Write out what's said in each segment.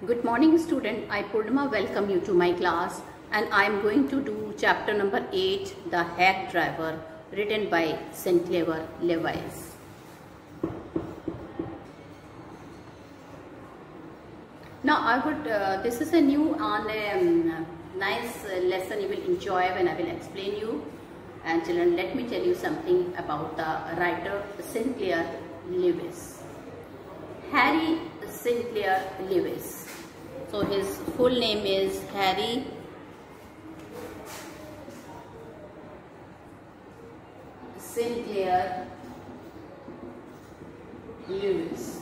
Good morning student, I Purnima welcome you to my class and I am going to do chapter number 8, The Hack Driver, written by Sinclair Lewis. Now this is a new and nice lesson you will enjoy when I will explain you. And children, let me tell you something about the writer Sinclair Lewis. Harry Sinclair Lewis. So his full name is Harry Sinclair Lewis.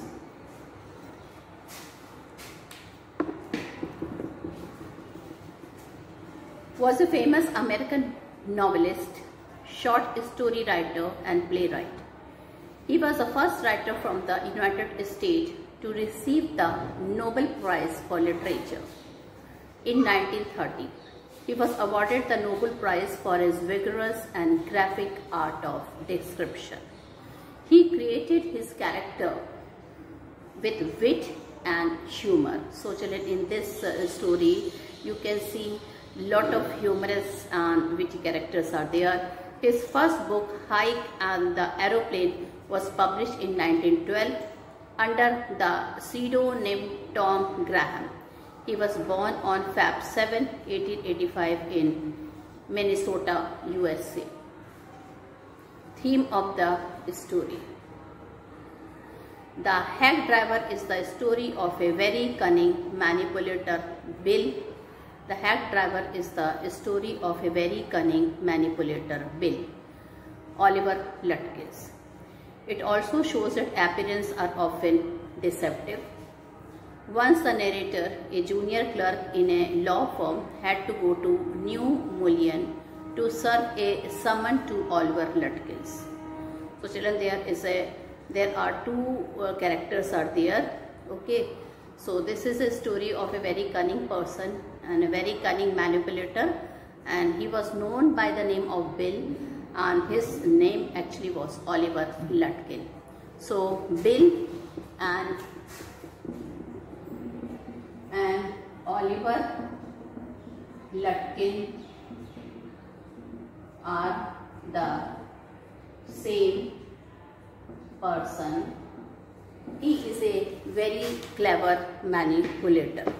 Was a famous American novelist, short story writer and playwright. He was the first writer from the United States to receive the Nobel Prize for Literature. In 1930, he was awarded the Nobel Prize for his vigorous and graphic art of description. He created his character with wit and humor. So children, in this story, you can see lot of humorous and witty characters are there. His first book, Hike and the Aeroplane, was published in 1912 under the pseudonym Tom Graham. He was born on Feb 7, 1885 in Minnesota, USA. Theme of the story. The Hack Driver is the story of a very cunning manipulator, Bill. The Hack Driver is the story of a very cunning manipulator, Bill, Oliver Lutkins. It also shows that appearances are often deceptive. Once the narrator, a junior clerk in a law firm, had to go to New Mullion to serve a summon to Oliver Lutkins. So children, there are two characters are there. Okay. So this is a story of a very cunning person and a very cunning manipulator, and he was known by the name of Bill, and his name actually was Oliver Lutkin. So Bill and Oliver Lutkin are the same person. He is a very clever manipulator.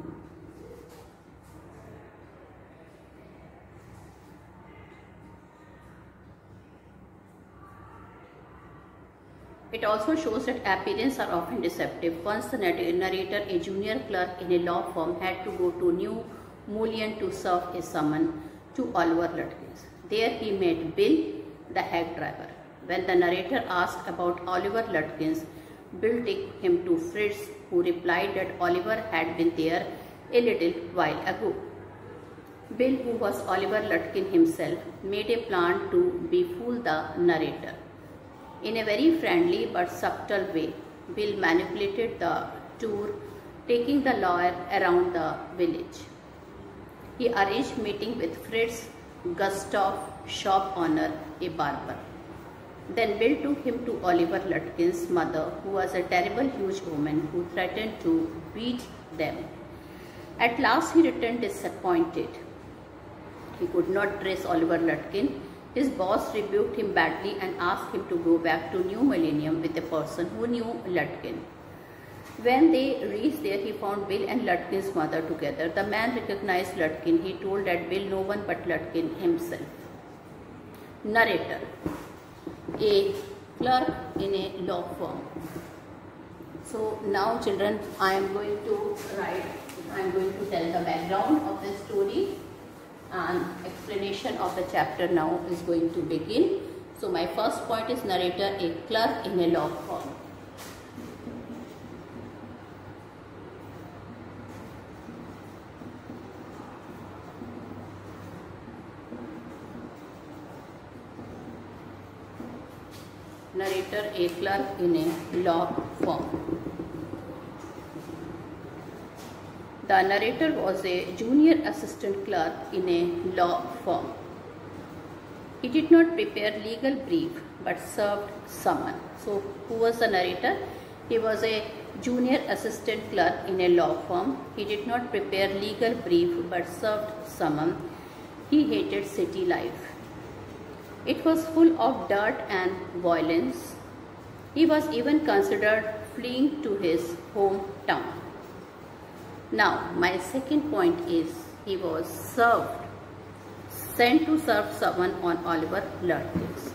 It also shows that appearances are often deceptive. Once the narrator, a junior clerk in a law firm, had to go to New Mullion to serve a summon to Oliver Lutkins. There he met Bill, the hack driver. When the narrator asked about Oliver Lutkins, Bill took him to Fritz, who replied that Oliver had been there a little while ago. Bill, who was Oliver Lutkin himself, made a plan to befool the narrator. In a very friendly but subtle way, Bill manipulated the tour, taking the lawyer around the village. He arranged meeting with Fritz Gustav, shop owner, a barber. Then Bill took him to Oliver Lutkin's mother, who was a terrible huge woman who threatened to beat them. At last he returned disappointed. He could not trace Oliver Lutkin. His boss rebuked him badly and asked him to go back to New Millennium with a person who knew Lutkin. When they reached there, he found Bill and Lutkin's mother together. The man recognized Lutkin. He told that Bill no one but Lutkin himself. Narrator. A clerk in a law firm. So now children, I am going to tell the background of the story, and explanation of the chapter now is going to begin. So my first point is narrator, a clerk in a law firm. Narrator, a clerk in a law firm. The narrator was a junior assistant clerk in a law firm. He did not prepare legal brief but served summon. So who was the narrator? He was a junior assistant clerk in a law firm. He did not prepare legal brief but served summons. He hated city life. It was full of dirt and violence. He was even considered fleeing to his hometown. Now, my second point is he was sent to serve someone on Oliver Lutkins.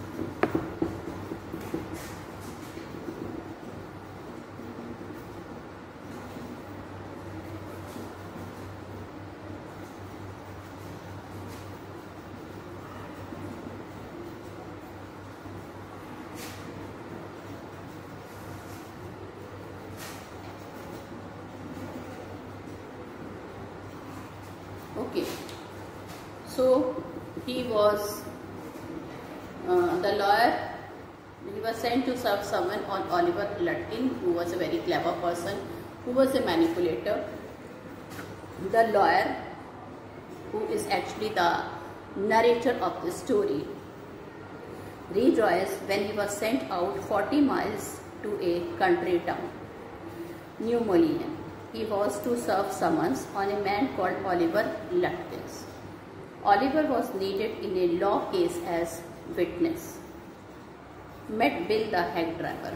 Okay, so he was the lawyer. He was sent to serve someone on Oliver Lutkin, who was a very clever person, who was a manipulator. The lawyer, who is actually the narrator of the story, rejoiced when he was sent out 40 miles to a country town, New Molian. He was to serve summons on a man called Oliver Lutkins. Oliver was needed in a law case as witness. Met Bill the hack driver.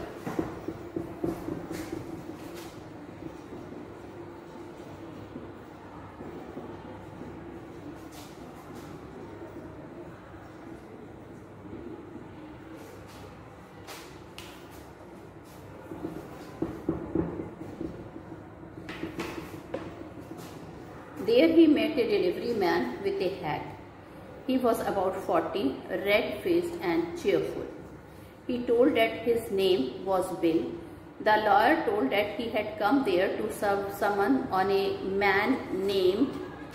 There he met a delivery man with a hat. He was about 40, red-faced and cheerful. He told that his name was Bill. The lawyer told that he had come there to serve someone on a man named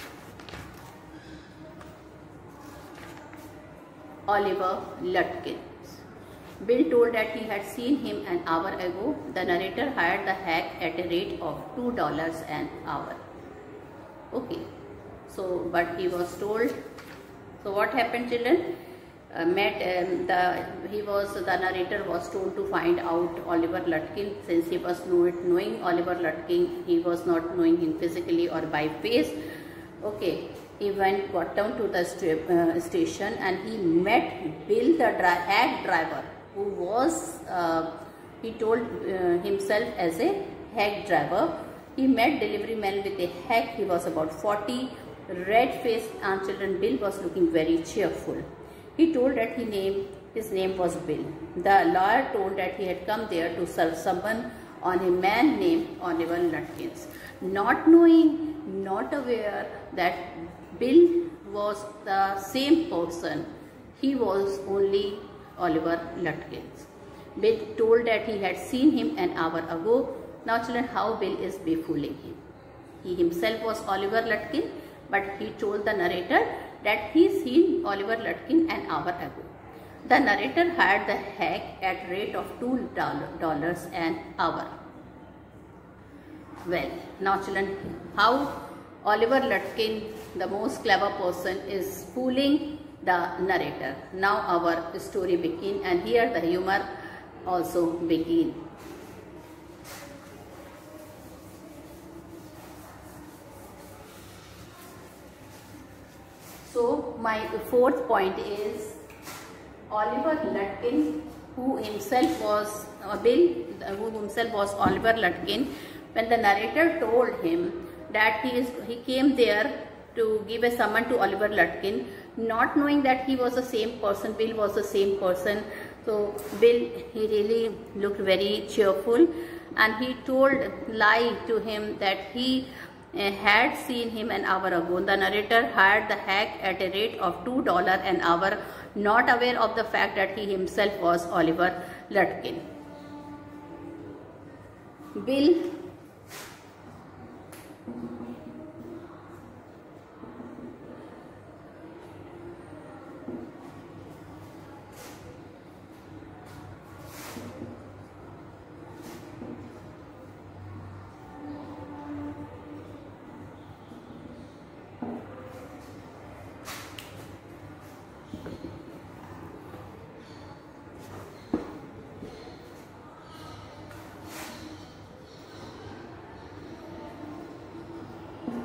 Oliver Lutkins. Bill told that he had seen him an hour ago. The narrator hired the hack at a rate of $2 an hour. Okay, so but he was told. So what happened, children? The narrator was told to find out Oliver Lutkin. Since he was knowing Oliver Lutkin, he was not knowing him physically or by face. Okay, he got down to the station and he met Bill, the hack driver, who was he told himself as a hack driver. He met delivery man with a hack. He was about 40, red-faced, and children. Bill was looking very cheerful. He told that his name was Bill. The lawyer told that he had come there to serve someone on a man named Oliver Lutkins. Not knowing, not aware that Bill was the same person, he was only Oliver Lutkins. Bill told that he had seen him an hour ago. Now children, how Bill is befooling him. He himself was Oliver Lutkin, but he told the narrator that he seen Oliver Lutkin an hour ago. The narrator hired the hack at rate of $2 an hour. Well, now children, how Oliver Lutkin, the most clever person, is fooling the narrator. Now our story begins, and here the humor also begins. So my fourth point is Oliver Lutkin, who himself was Oliver Lutkin. When the narrator told him that he came there to give a summon to Oliver Lutkin, not knowing that he was the same person, Bill was the same person. So Bill, he really looked very cheerful, and he lied to him that he had seen him an hour ago. The narrator hired the hack at a rate of $2 an hour, not aware of the fact that he himself was Oliver Lutkin. Bill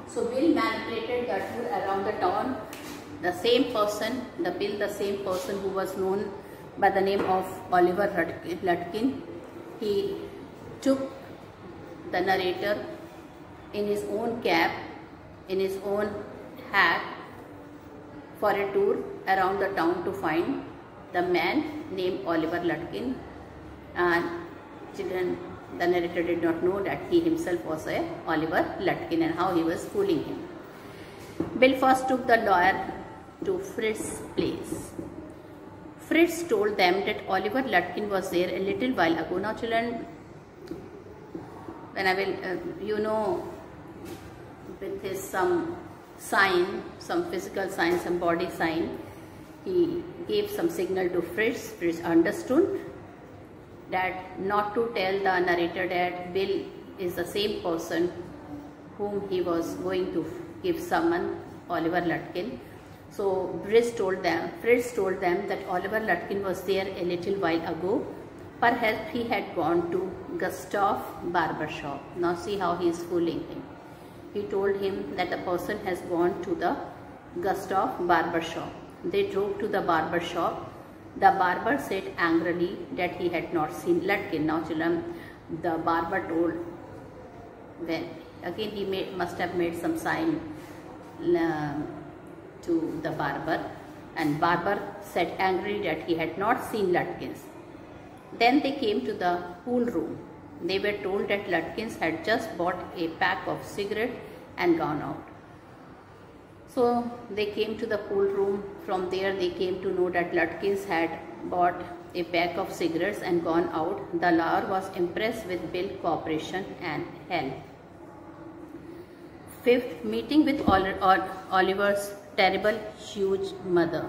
So Bill manipulated the tour around the town. The same person, the same person who was known by the name of Oliver Lutkin, he took the narrator in his own cab, in his own hat, for a tour around the town to find the man named Oliver Lutkin. And children, the narrator did not know that he himself was a Oliver Lutkin and how he was fooling him. Bill first took the lawyer to Fritz's place. Fritz told them that Oliver Lutkin was there a little while ago. Now children, when I will, with his some sign, some physical sign, some body sign, he gave some signal to Fritz. Fritz understood that not to tell the narrator that Bill is the same person whom he was going to give summon, Oliver Lutkin. So Fritz told them that Oliver Lutkin was there a little while ago. Perhaps he had gone to Gustav barber shop. Now see how he is fooling him. He told him that the person has gone to the Gustav barber shop. They drove to the barber shop. The barber said angrily that he had not seen Lutkin. Now children, the barber told, when again he must have made some sign to the barber, and barber said angrily that he had not seen Lutkins. Then they came to the pool room. They were told that Lutkins had just bought a pack of cigarettes and gone out. So they came to the pool room. From there they came to know that Lutkins had bought a pack of cigarettes and gone out. The lawyer was impressed with Bill's cooperation and help. Fifth, meeting with Oliver's terrible, huge mother.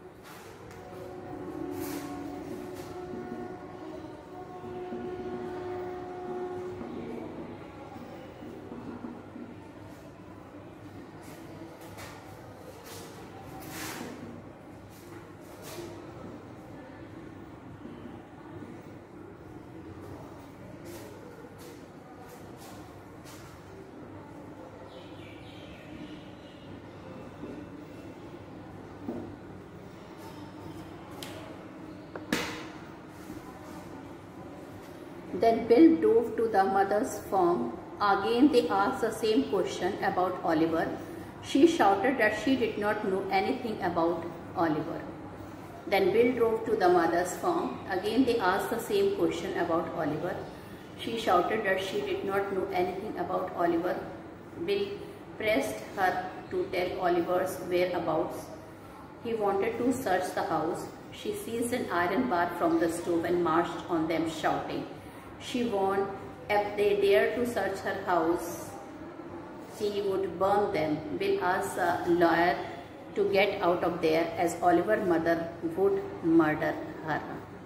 Then Bill drove to the mother's farm. Again they asked the same question about Oliver. She shouted that she did not know anything about Oliver. Then Bill drove to the mother's farm. Again they asked the same question about Oliver. She shouted that she did not know anything about Oliver. Bill pressed her to tell Oliver's whereabouts. He wanted to search the house. She seized an iron bar from the stove and marched on them shouting. She warned if they dared to search her house, she would burn them. Bill asked the lawyer to get out of there as Oliver's mother would murder her.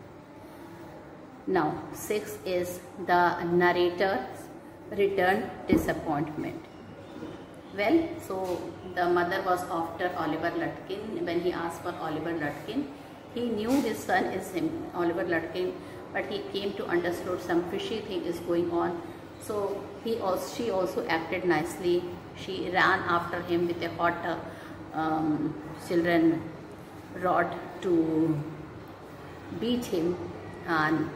Now, 6 is the narrator's return disappointment. Well, so the mother was after Oliver Lutkin. When he asked for Oliver Lutkin, he knew his son is him, Oliver Lutkin, but he came to understand some fishy thing is going on. So she also acted nicely. She ran after him with a hot children rod to beat him, and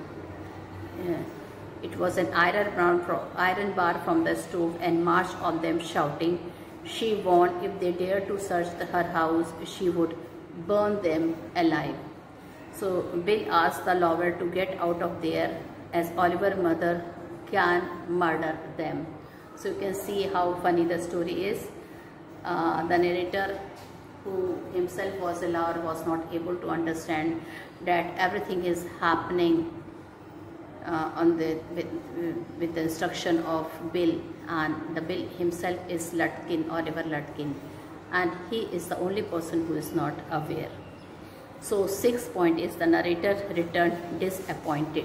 it was an iron bar from the stove, and marched on them shouting. She warned if they dared to search her house, she would burn them alive. So Bill asked the lawyer to get out of there as Oliver's mother can murder them. So you can see how funny the story is. The narrator, who himself was a lawyer, was not able to understand that everything is happening with the instruction of Bill, and the Bill himself is Lutkin, Oliver Lutkin, and he is the only person who is not aware. So 6th point is the narrator returned disappointed.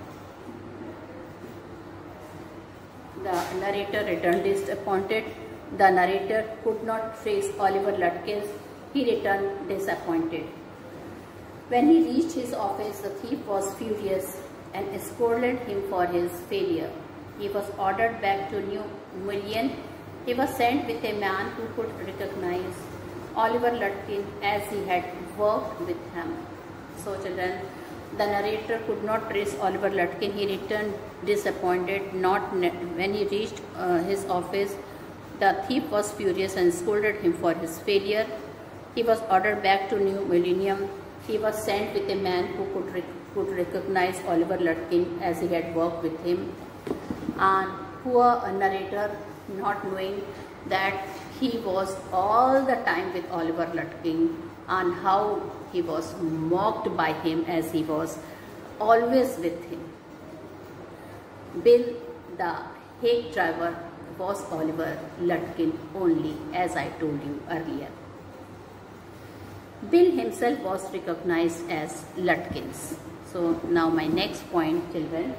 The narrator returned disappointed. the narrator could not trace Oliver Lutkins, he returned disappointed. When he reached his office, the thief was furious and scolded him for his failure. He was ordered back to New Mullion. He was sent with a man who could recognize Oliver Lutkin as he had worked with him. So children, the narrator could not trace Oliver Lutkin. He returned disappointed. When he reached his office, the thief was furious and scolded him for his failure. He was ordered back to New Millennium. He was sent with a man who could recognize Oliver Lutkin as he had worked with him. And poor narrator, not knowing that he was all the time with Oliver Lutkin and how he was mocked by him as he was always with him. Bill, the hack driver, was Oliver Lutkin only, as I told you earlier. Bill himself was recognized as Lutkins. So now my next point, children.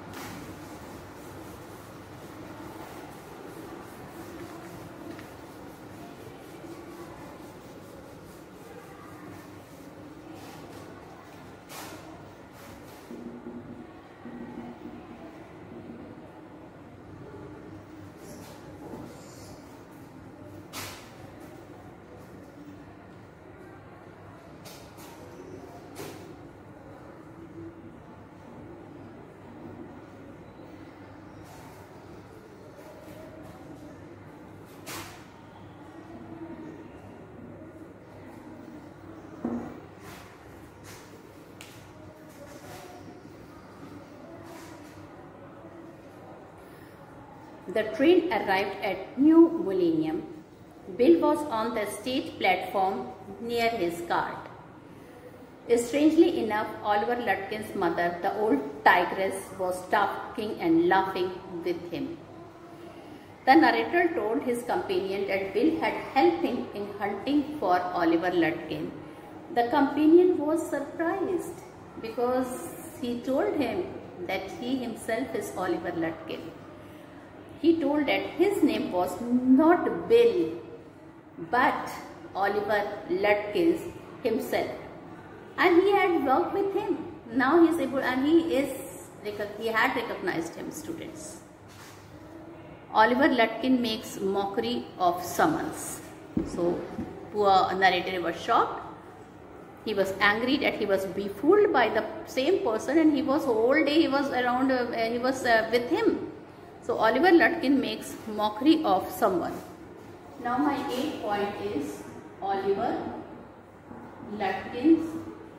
The train arrived at New Millennium. Bill was on the stage platform near his cart. Strangely enough, Oliver Lutkin's mother, the old tigress, was talking and laughing with him. The narrator told his companion that Bill had helped him in hunting for Oliver Lutkin. The companion was surprised because he told him that he himself is Oliver Lutkin. He told that his name was not Bill, but Oliver Lutkins himself, and he had worked with him. Now he is able, and he had recognized him, students. Oliver Lutkin makes mockery of summons. So poor narrator was shocked. He was angry that he was befooled by the same person, and he was whole day he was around. He was with him. So Oliver Lutkin makes mockery of someone. Now my 8th point is Oliver Lutkin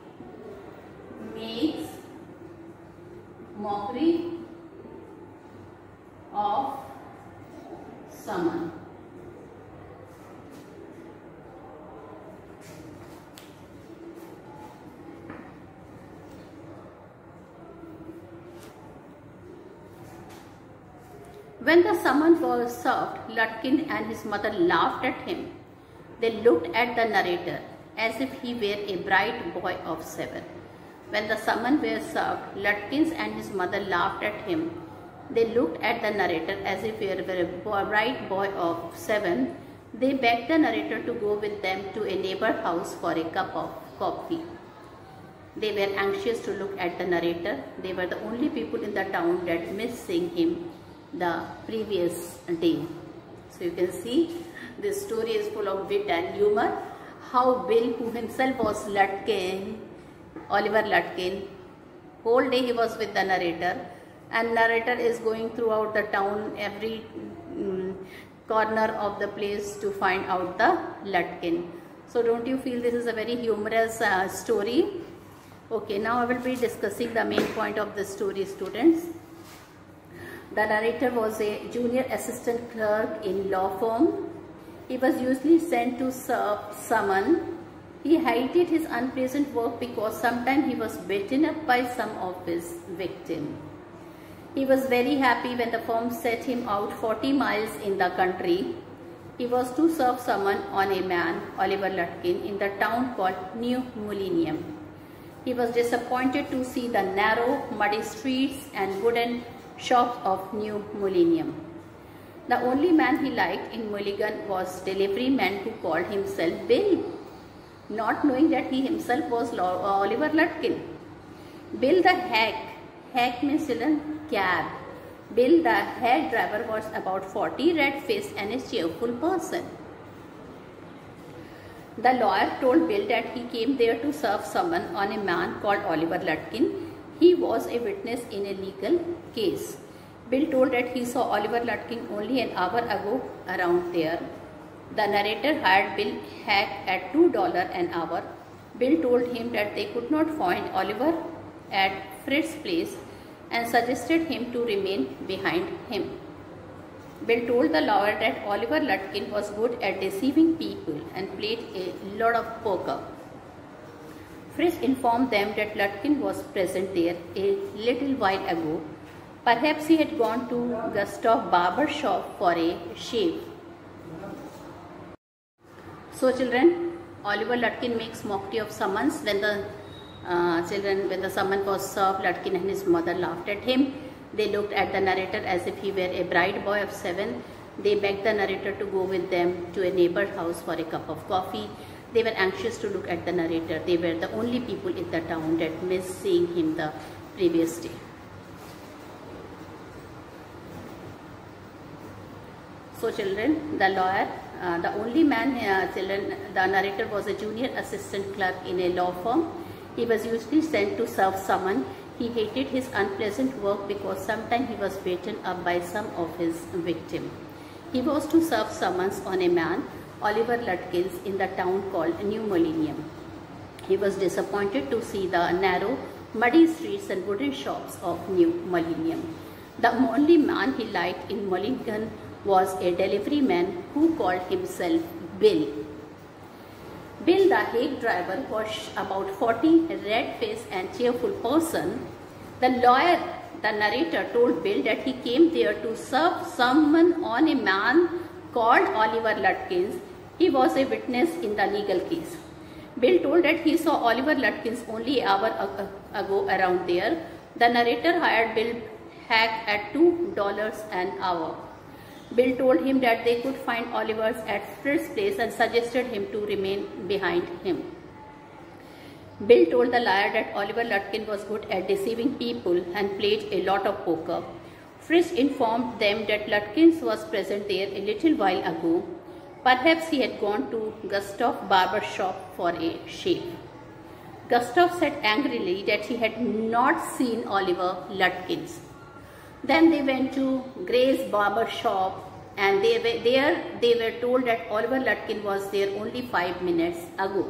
makes mockery of someone. When the summons was served, Lutkin and his mother laughed at him. They looked at the narrator as if he were a bright boy of 7. When the summons were served, Lutkins and his mother laughed at him. They looked at the narrator as if he were a bright boy of 7. They begged the narrator to go with them to a neighbor house for a cup of coffee. They were anxious to look at the narrator. They were the only people in the town that missed seeing him the previous day. So you can see this story is full of wit and humor. How Bill, who himself was Lutkin, Oliver Lutkin, whole day he was with the narrator, and narrator is going throughout the town, every corner of the place to find out the Lutkin. So don't you feel this is a very humorous story? Okay, now I will be discussing the main point of the story, students. The narrator was a junior assistant clerk in law firm. He was usually sent to serve summon. He hated his unpleasant work because sometimes he was beaten up by some of his victims. He was very happy when the firm set him out 40 miles in the country. He was to serve summon on a man, Oliver Lutkin, in the town called New Millennium. He was disappointed to see the narrow, muddy streets and wooden shops of New Millennium. The only man he liked in Mulligan was delivery man who called himself Bill, not knowing that he himself was Oliver Lutkin. Bill the hack means children cab. Bill the hack driver was about 40, red-faced and a cheerful person. The lawyer told Bill that he came there to serve someone on a man called Oliver Lutkin. He was a witness in a legal case. Bill told that he saw Oliver Lutkin only an hour ago around there. The narrator hired Bill Hack at $2 an hour. Bill told him that they could not find Oliver at Fritz's place and suggested him to remain behind him. Bill told the lawyer that Oliver Lutkin was good at deceiving people and played a lot of poker. Fritz informed them that Lutkin was present there a little while ago. Perhaps he had gone to Gustav barber shop for a shave. So children, Oliver Lutkin makes mockery of summons. When the summon was served, Lutkin and his mother laughed at him. They looked at the narrator as if he were a bright boy of 7. They begged the narrator to go with them to a neighbor's house for a cup of coffee. They were anxious to look at the narrator. They were the only people in the town that missed seeing him the previous day. So children, the lawyer, the only man, the narrator was a junior assistant clerk in a law firm. He was usually sent to serve someone. He hated his unpleasant work because sometimes he was beaten up by some of his victims. He was to serve summons on a man, Oliver Lutkin, in the town called New Millennium. He was disappointed to see the narrow, muddy streets and wooden shops of New Millennium. The only man he liked in Mulligan was a delivery man who called himself Bill. Bill the hack driver was about 40, red-faced and cheerful person. The lawyer, the narrator, told Bill that he came there to serve someone on a man called Oliver Lutkin. He was a witness in the legal case. Bill told that he saw Oliver Lutkin only an hour ago around there. The narrator hired Bill Hack at $2 an hour. Bill told him that they could find Oliver's at Fritz's place and suggested him to remain behind him. Bill told the lawyer that Oliver Lutkin was good at deceiving people and played a lot of poker. Fritz informed them that Lutkin was present there a little while ago. Perhaps he had gone to Gustav barber shop for a shave. Gustav said angrily that he had not seen Oliver Lutkin. Then they went to Gray's barber shop and they were told that Oliver Lutkin was there only 5 minutes ago.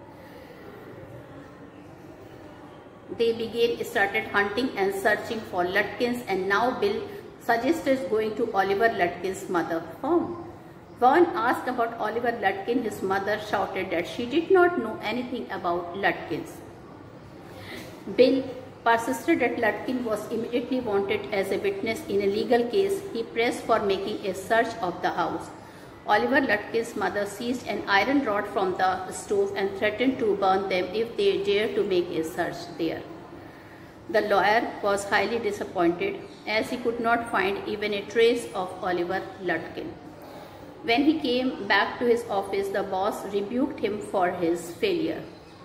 They started hunting and searching for Lutkin, and now Bill suggested going to Oliver Lutkin's mother's farm. When asked about Oliver Lutkin, his mother shouted that she did not know anything about Lutkin. Bill persisted that Lutkin was immediately wanted as a witness in a legal case. He pressed for making a search of the house. Oliver Lutkin's mother seized an iron rod from the stove and threatened to burn them if they dared to make a search there. The lawyer was highly disappointed as he could not find even a trace of Oliver Lutkin. When he came back to his office, the boss rebuked him for his failure.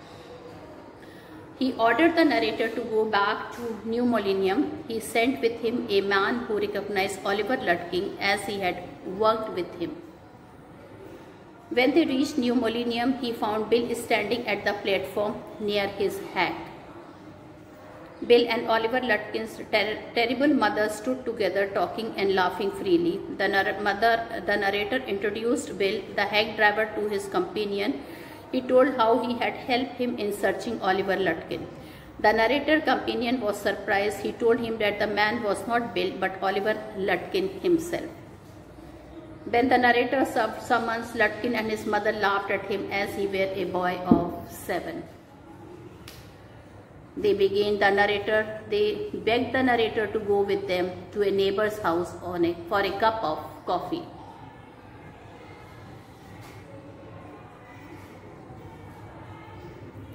He ordered the narrator to go back to New Millennium. He sent with him a man who recognized Oliver Lutkin as he had worked with him. When they reached New Millennium, he found Bill standing at the platform near his hack. Bill and Oliver Lutkin's terrible mother stood together talking and laughing freely. The narrator introduced Bill, the hack driver, to his companion. He told how he had helped him in searching Oliver Lutkin. The narrator companion was surprised. He told him that the man was not Bill but Oliver Lutkin himself. When the narrator served summons, Lutkin and his mother laughed at him as he were a boy of 7. They begged the narrator to go with them to a neighbor's house for a cup of coffee.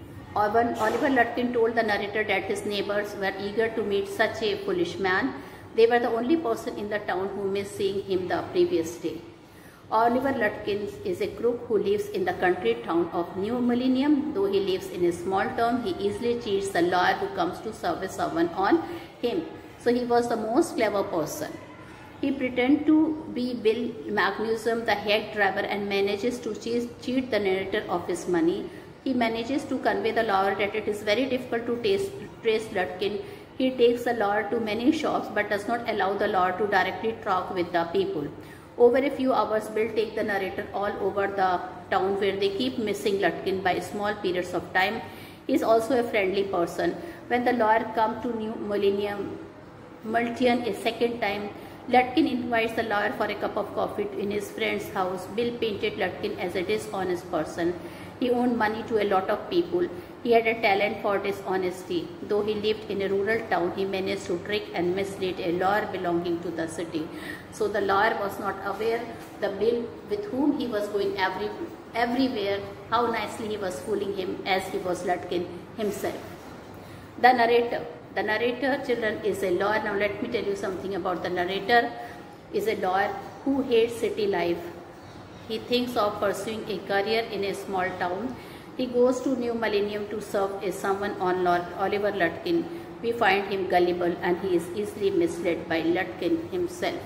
Oliver Lutkin told the narrator that his neighbors were eager to meet such a foolish man. They were the only person in the town who missed seeing him the previous day. Oliver Lutkins is a crook who lives in the country town of New Millennium. Though he lives in a small town, he easily cheats the lawyer who comes to serve someone on him. So he was the most clever person. He pretends to be Bill Magnusson, the head driver, and manages to cheat the narrator of his money. He manages to convey the lawyer that it is very difficult to trace Lutkin. He takes the lawyer to many shops but does not allow the lawyer to directly talk with the people. Over a few hours, Bill takes the narrator all over the town where they keep missing Lutkin by small periods of time. He is also a friendly person. When the lawyer comes to New Millennium a second time, Lutkin invites the lawyer for a cup of coffee in his friend's house. Bill painted Lutkin as a dishonest person. He owed money to a lot of people. He had a talent for dishonesty. Though he lived in a rural town, he managed to trick and mislead a lawyer belonging to the city. So the lawyer was not aware the Bill with whom he was going everywhere, how nicely he was fooling him as he was Lutkin himself. The narrator, children, is a lawyer. Now let me tell you something about the narrator. Is a lawyer who hates city life. He thinks of pursuing a career in a small town. He goes to New Millennium to serve as someone on Oliver Lutkin. We find him gullible and he is easily misled by Lutkin himself,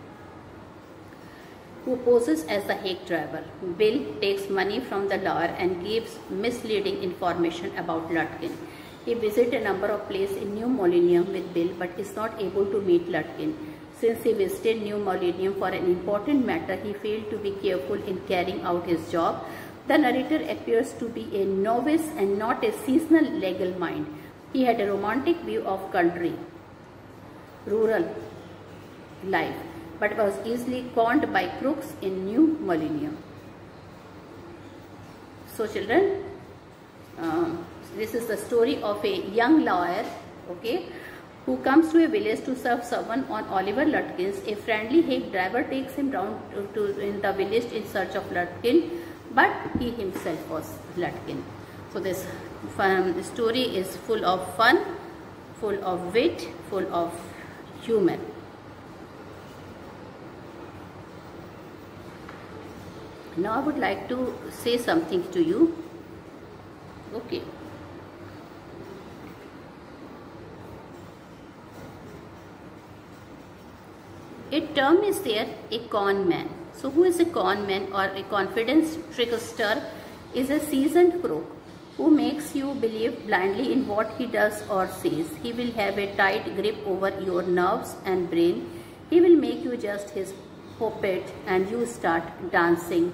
who poses as the hack driver. Bill takes money from the lawyer and gives misleading information about Lutkin. He visits a number of places in New Millennium with Bill but is not able to meet Lutkin. Since he visited New Millennium for an important matter, he failed to be careful in carrying out his job. The narrator appears to be a novice and not a seasonal legal mind. He had a romantic view of country, rural life, but was easily conned by crooks in New Millennium. So children, this is the story of a young lawyer, okay, who comes to a village to serve someone on Oliver Lutkins. A friendly hack driver takes him down in the village in search of Lutkin, but he himself was Lutkin. So this story is full of fun, full of wit, full of humor. Now I would like to say something to you. Okay. A term is there, a con man. So who is a con man or a confidence trickster? Is a seasoned crook who makes you believe blindly in what he does or says. He will have a tight grip over your nerves and brain. He will make you just his puppet and you start dancing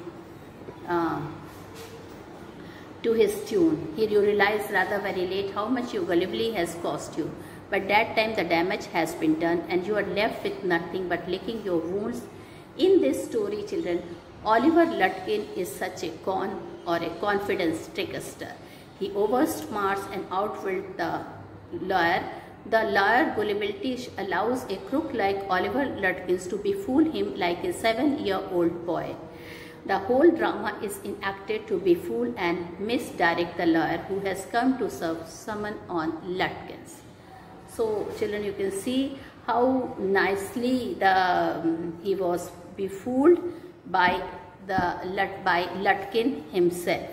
to his tune. Here you realize rather very late how much your gullibility has cost you. But that time the damage has been done and you are left with nothing but licking your wounds. In this story, children, Oliver Lutkin is such a con or a confidence trickster. He oversmarts and outwits the lawyer. The lawyer gullibility allows a crook like Oliver Lutkins to befool him like a 7-year-old boy. The whole drama is enacted to befool and misdirect the lawyer who has come to serve someone on Lutkins. So children, you can see how nicely he was befooled by Lutkin himself.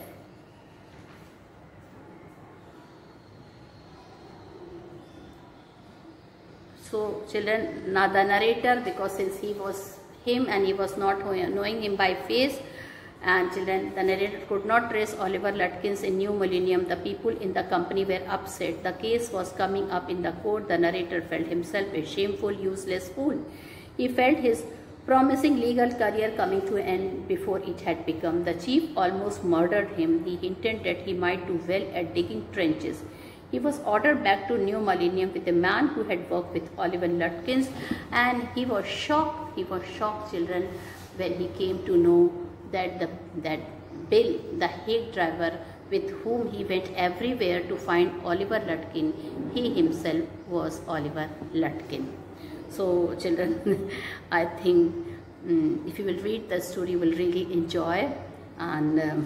So children, now the narrator, because since he was him and he was not knowing him by face, and children, the narrator could not trace Oliver Lutkins in New Millennium. The people in the company were upset. The case was coming up in the court. The narrator felt himself a shameful, useless fool. He felt his promising legal career coming to an end before it had begun. The chief almost murdered him. He hinted that he might do well at digging trenches. He was ordered back to New Millennium with a man who had worked with Oliver Lutkins, and he was shocked. He was shocked, children, when he came to know that Bill, the hack driver with whom he went everywhere to find Oliver Lutkin, he himself was Oliver Lutkin. So children, I think if you will read the story, you will really enjoy. And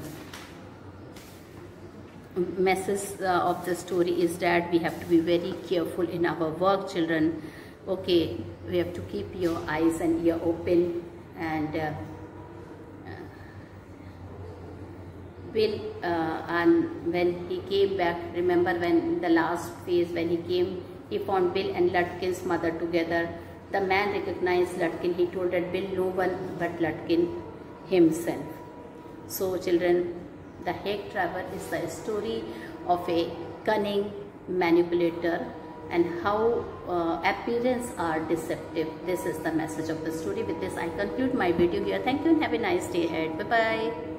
message of the story is that we have to be very careful in our work, children. Okay, we have to keep your eyes and ear open, and Bill, and when he came back, remember when in the last phase when he came, he found Bill and Lutkin's mother together. The man recognized Lutkin. He told that Bill no one but Lutkin himself. So children, The Hague Travel is the story of a cunning manipulator and how appearance are deceptive. This is the message of the story. With this I conclude my video here. Thank you and have a nice day ahead. Bye bye.